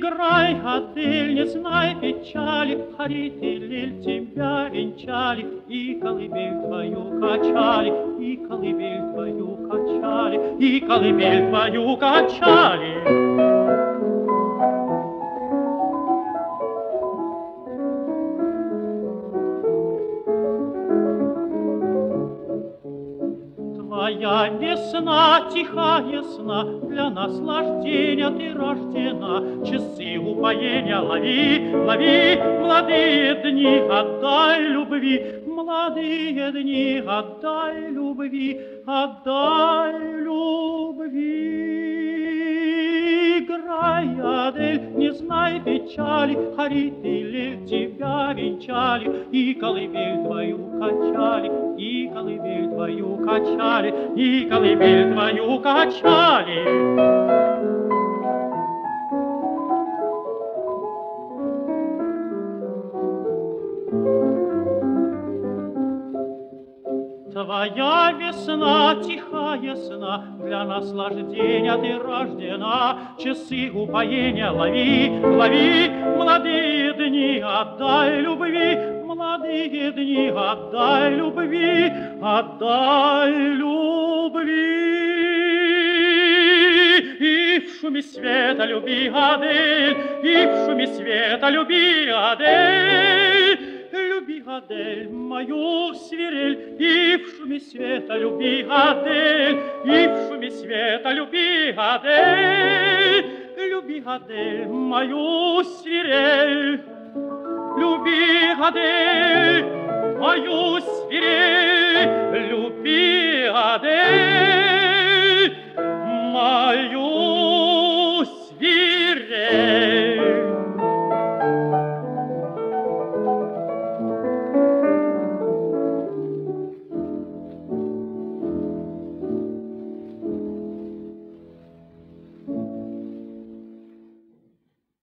Играй, Адель, не знай печали, Харит и Лиль тебя венчали, и колыбель твою качали, и колыбель твою качали, и колыбель твою качали. Твоя весна, тихая сна, для наслаждения ты рождена. Часы упоения лови, лови, молодые дни, отдай любви. Молодые дни, отдай любви, отдай любви. Играй, Адель, не знай печали, Харит и Лиль тебя венчали, и колыбель твою качали, и колыбель твою качали, и колыбель твою качали. Твоя весна, тихая сна, для наслаждения ты рождена. Часы упоения лови, лови, молодые дни, отдай любви. Молодые дни, отдай любви, отдай любви. И в шуме света люби, Адель, и в шуме света люби, Адель. Люби, Адель, мою свирель, и в шуме света люби, Адель, и в шуме света люби, Адель. Люби, Адель, мою свирель, люби, Адель, мою свирель,